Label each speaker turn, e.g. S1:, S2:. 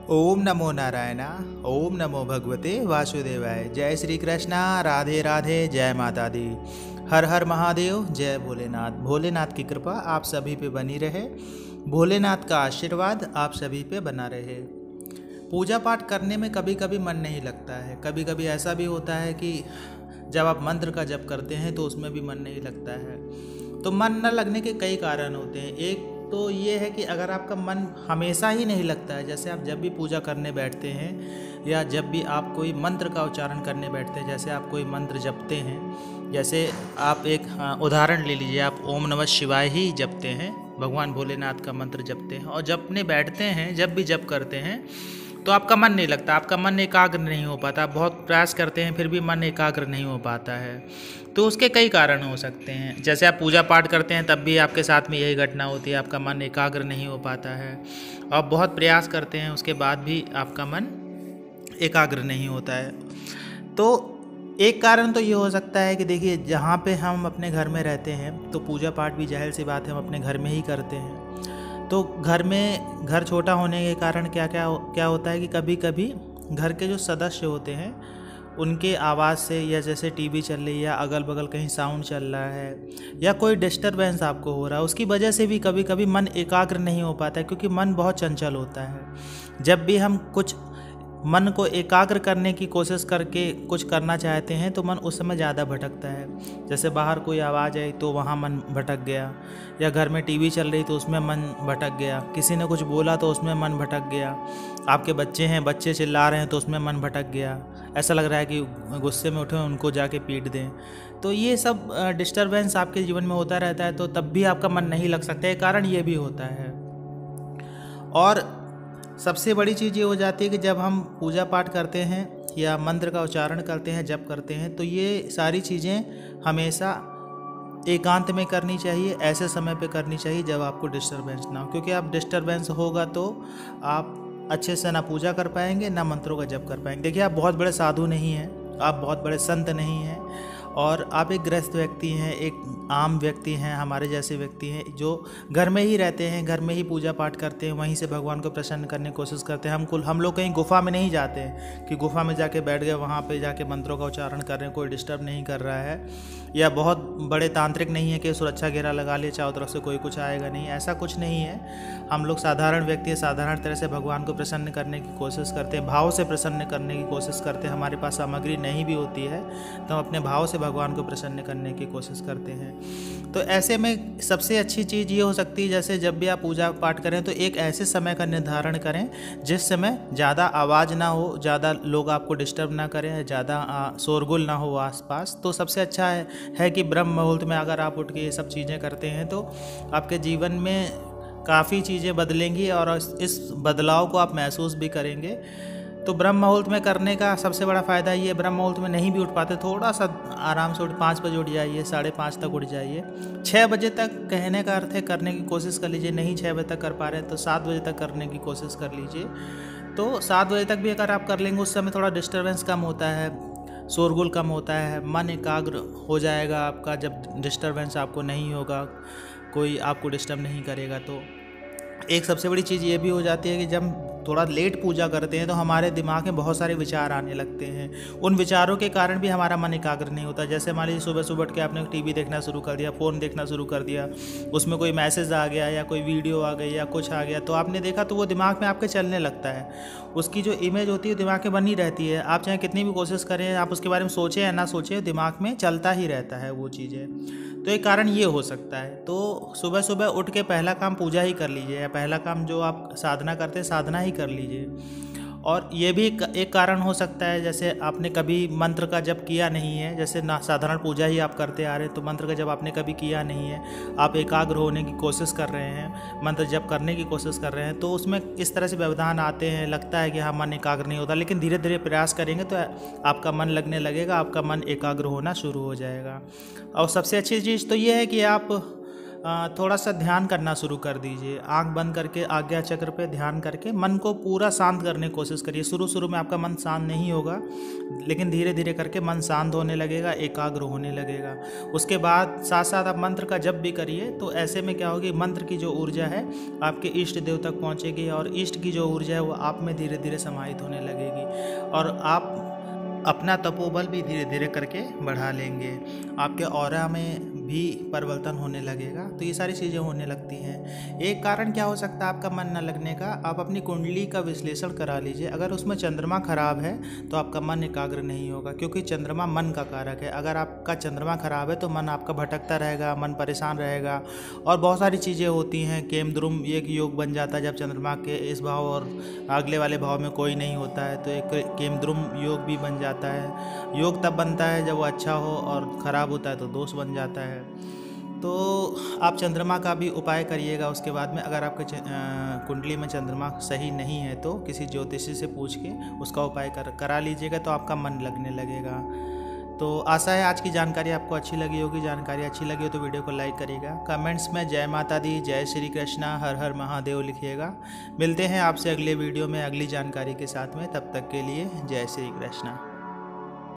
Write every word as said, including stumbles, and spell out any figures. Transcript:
S1: ओम नमो नारायणा। ओम नमो भगवते वासुदेवाय। जय श्री कृष्णा। राधे राधे। जय माता दी। हर हर महादेव। जय भोलेनाथ। भोलेनाथ की कृपा आप सभी पे बनी रहे। भोलेनाथ का आशीर्वाद आप सभी पे बना रहे। पूजा पाठ करने में कभी कभी मन नहीं लगता है। कभी कभी ऐसा भी होता है कि जब आप मंत्र का जप करते हैं तो उसमें भी मन नहीं लगता है। तो मन न लगने के कई कारण होते हैं। एक तो ये है कि अगर आपका मन हमेशा ही नहीं लगता है, जैसे आप जब भी पूजा करने बैठते हैं या जब भी आप कोई मंत्र का उच्चारण करने बैठते हैं, जैसे आप कोई मंत्र जपते हैं, जैसे आप एक उदाहरण ले लीजिए, आप ओम नमः शिवाय ही जपते हैं, भगवान भोलेनाथ का मंत्र जपते हैं और जपने बैठते हैं, जब भी जप करते हैं तो आपका मन नहीं लगता, आपका मन एकाग्र नहीं हो पाता। बहुत प्रयास करते हैं फिर भी मन एकाग्र नहीं हो पाता है। तो उसके कई कारण हो सकते हैं। जैसे आप पूजा पाठ करते हैं तब भी आपके साथ में यही घटना होती है, आपका मन एकाग्र नहीं हो पाता है। आप बहुत प्रयास करते हैं उसके बाद भी आपका मन एकाग्र नहीं होता है। तो एक कारण तो ये हो सकता है कि देखिए, जहाँ पे हम अपने घर में रहते हैं तो पूजा पाठ भी जाहिर सी बात है हम अपने घर में ही करते हैं। तो घर में घर छोटा होने के कारण क्या क्या क्या होता है कि कभी कभी घर के जो सदस्य होते हैं उनके आवाज़ से, या जैसे टीवी चल रही है या अगल बगल कहीं साउंड चल रहा है या कोई डिस्टरबेंस आपको हो रहा है, उसकी वजह से भी कभी कभी मन एकाग्र नहीं हो पाता है, क्योंकि मन बहुत चंचल होता है। जब भी हम कुछ मन को एकाग्र करने की कोशिश करके कुछ करना चाहते हैं तो मन उस समय ज़्यादा भटकता है। जैसे बाहर कोई आवाज़ आई तो वहाँ मन भटक गया, या घर में टीवी चल रही तो उसमें मन भटक गया, किसी ने कुछ बोला तो उसमें मन भटक गया, आपके बच्चे हैं, बच्चे चिल्ला रहे हैं तो उसमें मन भटक गया, ऐसा लग रहा है कि गुस्से में उठे उनको जाके पीट दें। तो ये सब डिस्टरबेंस आपके जीवन में होता रहता है, तो तब भी आपका मन नहीं लग सकता है। कारण ये भी होता है। और सबसे बड़ी चीज़ ये हो जाती है कि जब हम पूजा पाठ करते हैं या मंत्र का उच्चारण करते हैं, जप करते हैं, तो ये सारी चीज़ें हमेशा एकांत में करनी चाहिए, ऐसे समय पे करनी चाहिए जब आपको डिस्टरबेंस ना हो। क्योंकि आप डिस्टरबेंस होगा तो आप अच्छे से ना पूजा कर पाएंगे ना मंत्रों का जप कर पाएंगे। देखिए, आप बहुत बड़े साधु नहीं हैं, आप बहुत बड़े संत नहीं हैं, और आप एक गृहस्थ व्यक्ति हैं, एक आम व्यक्ति हैं, हमारे जैसे व्यक्ति हैं जो घर में ही रहते हैं, घर में ही पूजा पाठ करते हैं, वहीं से भगवान को प्रसन्न करने की कोशिश करते हैं। हम कुल हम लोग कहीं गुफा में नहीं जाते हैं कि गुफा में जाके बैठ गए, वहाँ पे जाके मंत्रों का उच्चारण कर रहे हैं, कोई डिस्टर्ब नहीं कर रहा है। या बहुत बड़े तांत्रिक नहीं है कि सुरक्षा घेरा लगा लिए, चारों तरफ से कोई कुछ आएगा नहीं, ऐसा कुछ नहीं है। हम लोग साधारण व्यक्ति हैं, साधारण तरह से भगवान को प्रसन्न करने की कोशिश करते हैं, भाव से प्रसन्न करने की कोशिश करते हैं। हमारे पास सामग्री नहीं भी होती है तो हम अपने भाव से भगवान को प्रसन्न करने की कोशिश करते हैं। तो ऐसे में सबसे अच्छी चीज़ ये हो सकती है, जैसे जब भी आप पूजा पाठ करें तो एक ऐसे समय का निर्धारण करें जिस समय ज़्यादा आवाज़ ना हो, ज़्यादा लोग आपको डिस्टर्ब ना करें, ज़्यादा शोरगुल ना हो आसपास। तो सबसे अच्छा है, है कि ब्रह्म मुहूर्त में अगर आप उठ के ये सब चीज़ें करते हैं तो आपके जीवन में काफ़ी चीज़ें बदलेंगी और इस बदलाव को आप महसूस भी करेंगे। तो ब्रह्म मुहूर्त में करने का सबसे बड़ा फ़ायदा ये, ब्रह्म मुहूर्त में नहीं भी उठ पाते, थोड़ा सा आराम से उठ पाँच बजे उठ जाइए, साढ़े पाँच तक उठ जाइए। छः बजे तक कहने का अर्थ है करने की कोशिश कर लीजिए, नहीं छः बजे तक कर पा रहे हैं तो सात बजे तक करने की कोशिश कर लीजिए। तो सात बजे तक भी अगर आप कर लेंगे, उस समय थोड़ा डिस्टर्बेंस कम होता है, शोरगुल कम होता है, मन एकाग्र हो जाएगा आपका। जब डिस्टर्बेंस आपको नहीं होगा, कोई आपको डिस्टर्ब नहीं करेगा। तो एक सबसे बड़ी चीज़ ये भी हो जाती है कि जब थोड़ा लेट पूजा करते हैं तो हमारे दिमाग में बहुत सारे विचार आने लगते हैं। उन विचारों के कारण भी हमारा मन एकाग्र नहीं होता। जैसे मान लीजिए सुबह सुबह उठ के आपने टीवी देखना शुरू कर दिया, फ़ोन देखना शुरू कर दिया, उसमें कोई मैसेज आ गया या कोई वीडियो आ गई या कुछ आ गया, तो आपने देखा तो वो दिमाग में आपके चलने लगता है। उसकी जो इमेज होती है दिमाग में बनी रहती है। आप चाहे कितनी भी कोशिश करें, आप उसके बारे में सोचें या ना सोचें, दिमाग में चलता ही रहता है वो चीज़ें। तो एक कारण ये हो सकता है। तो सुबह सुबह उठ के पहला काम पूजा ही कर लीजिए, या पहला काम जो आप साधना करते हैं साधना ही कर लीजिए। और ये भी एक कारण हो सकता है, जैसे आपने कभी मंत्र का जप किया नहीं है, जैसे ना साधारण पूजा ही आप करते आ रहे हैं, तो मंत्र का जप आपने कभी किया नहीं है, आप एकाग्र होने की कोशिश कर रहे हैं, मंत्र जप करने की कोशिश कर रहे हैं, तो उसमें इस तरह से व्यवधान आते हैं, लगता है कि हाँ मन एकाग्र नहीं होता। लेकिन धीरे धीरे प्रयास करेंगे तो आपका मन लगने लगेगा, आपका मन एकाग्र होना शुरू हो जाएगा। और सबसे अच्छी चीज़ तो ये है कि आप अ, थोड़ा सा ध्यान करना शुरू कर दीजिए। आंख बंद करके आज्ञा चक्र पे ध्यान करके मन को पूरा शांत करने की कोशिश करिए। शुरू शुरू में आपका मन शांत नहीं होगा, लेकिन धीरे धीरे करके मन शांत होने लगेगा, एकाग्र होने लगेगा। उसके बाद साथ साथ आप मंत्र का जप भी करिए, तो ऐसे में क्या होगी, मंत्र की जो ऊर्जा है आपके इष्ट देव तक पहुँचेगी और इष्ट की जो ऊर्जा है वो आप में धीरे धीरे समाहित होने लगेगी और आप अपना तपोबल भी धीरे धीरे करके बढ़ा लेंगे। आपके ऑरा में भी परिवर्तन होने लगेगा। तो ये सारी चीज़ें होने लगती हैं। एक कारण क्या हो सकता है आपका मन न लगने का, आप अपनी कुंडली का विश्लेषण करा लीजिए। अगर उसमें चंद्रमा खराब है तो आपका मन एकाग्र नहीं होगा, क्योंकि चंद्रमा मन का कारक है। अगर आपका चंद्रमा खराब है तो मन आपका भटकता रहेगा, मन परेशान रहेगा और बहुत सारी चीज़ें होती हैं। केमद्रुम एक योग बन जाता है जब चंद्रमा के इस भाव और अगले वाले भाव में कोई नहीं होता है, तो एक केमद्रुम योग भी बन जाता है। योग तब बनता है जब वो अच्छा हो और ख़राब होता है तो दोष बन जाता है। तो आप चंद्रमा का भी उपाय करिएगा। उसके बाद में अगर आपके कुंडली में चंद्रमा सही नहीं है तो किसी ज्योतिषी से पूछ के उसका उपाय कर करा लीजिएगा, तो आपका मन लगने लगेगा। तो आशा है आज की जानकारी आपको अच्छी लगी होगी। जानकारी अच्छी लगी हो तो वीडियो को लाइक करिएगा। कमेंट्स में जय माता दी, जय श्री कृष्णा, हर हर महादेव लिखिएगा। मिलते हैं आपसे अगले वीडियो में अगली जानकारी के साथ में। तब तक के लिए जय श्री कृष्णा।